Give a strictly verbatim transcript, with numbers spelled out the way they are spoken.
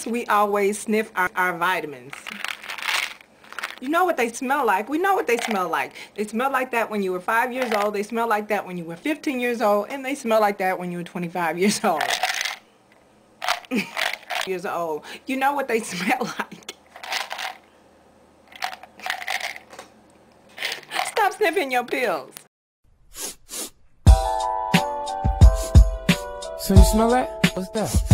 must we always sniff our, our vitamins? You know what they smell like. We know what they smell like. They smell like that when you were five years old. They smell like that when you were fifteen years old. And they smell like that when you were twenty-five years old. years old. You know what they smell like. Stop sniffing your pills. So you smell that? What's that?